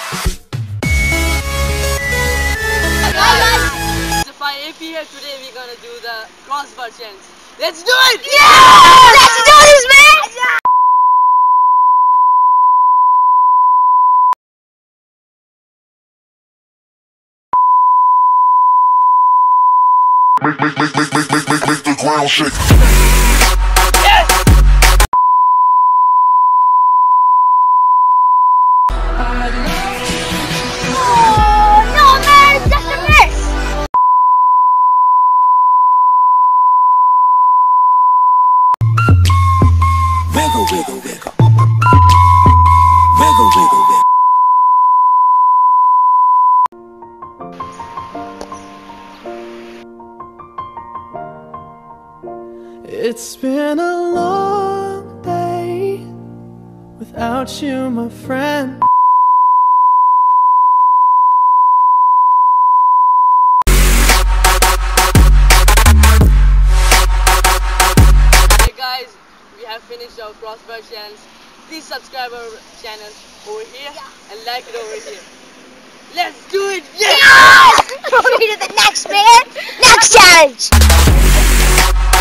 If here today we're gonna do the crossbar challenge. Let's do it! Yeah! Let's do this, man! Yeah! Make the ground shake. Yes! Oh, no, man! It's just a miss! Wiggle, wiggle, wiggle. Wiggle, wiggle, wiggle. It's been a long day without you, my friend. Hey guys, we have finished our crossbar challenge. Please subscribe our channel over here and like it over here. Let's do it! Yes! Moving to the next, man! Next challenge!